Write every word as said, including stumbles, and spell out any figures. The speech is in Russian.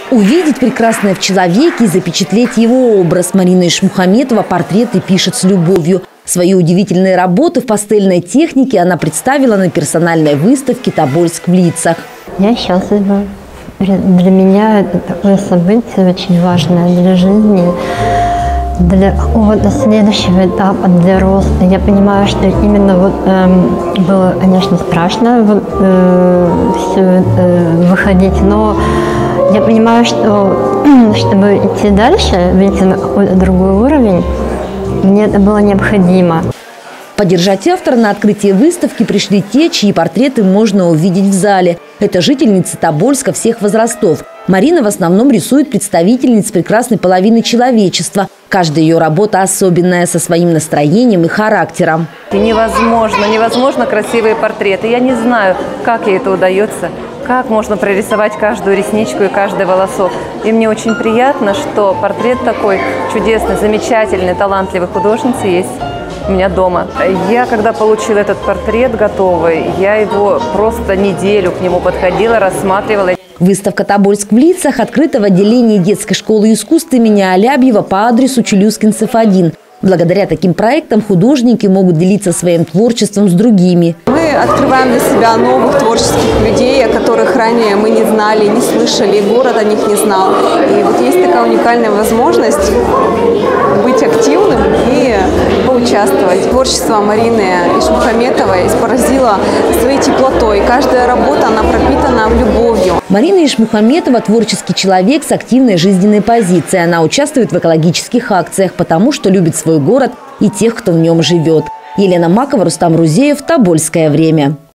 Увидеть прекрасное в человеке и запечатлеть его образ. Марина Ишмухаметова портреты пишет с любовью. Свои удивительные работы в пастельной технике она представила на персональной выставке «Тобольск в лицах». Я счастлива. Для меня это такое событие очень важное для жизни, для какого-то следующего этапа, для роста. Я понимаю, что именно вот эм, было, конечно, страшно вот, э, все это выходить, но я понимаю, что чтобы идти дальше, выйти на какой-то другой уровень, мне это было необходимо. Поддержать автора на открытие выставки пришли те, чьи портреты можно увидеть в зале. Это жительницы Тобольска всех возрастов. Марина в основном рисует представительниц прекрасной половины человечества. Каждая ее работа особенная, со своим настроением и характером. Невозможно, невозможно красивые портреты. Я не знаю, как ей это удается, как можно прорисовать каждую ресничку и каждый волосок. И мне очень приятно, что портрет такой чудесный, замечательный, талантливой художницы есть у меня дома. Я, когда получила этот портрет готовый, я его просто неделю к нему подходила, рассматривала. Выставка «Тобольск в лицах» открыта в отделении детской школы искусств имени Алябьева по адресу Челюскинцев один. Благодаря таким проектам художники могут делиться своим творчеством с другими. Мы открываем для себя новых творческих людей, о которых ранее мы не знали, не слышали, город о них не знал. И вот есть такая уникальная возможность быть активным и поучаствовать. Творчество Марины Ишмухаметовой поразило своей теплотой. Каждая работа, она пропитана любовью. Марина Ишмухаметова – творческий человек с активной жизненной позицией. Она участвует в экологических акциях, потому что любит свой город и тех, кто в нем живет. Елена Макова, Рустам Рузеев, Тобольское время.